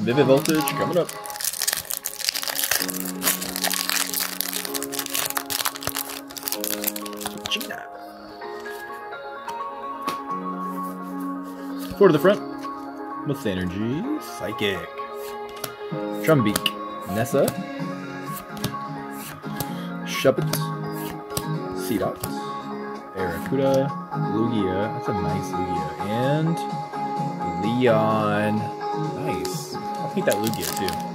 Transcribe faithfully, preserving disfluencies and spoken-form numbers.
Vivid Voltage coming up. Gina. Four to the front. With Energy. Psychic. Trumbeak. Nessa. Shuppet. Seedox. Arrokuda. Lugia. That's a nice Lugia. And Leon. Nice. I'll take that Lugia too.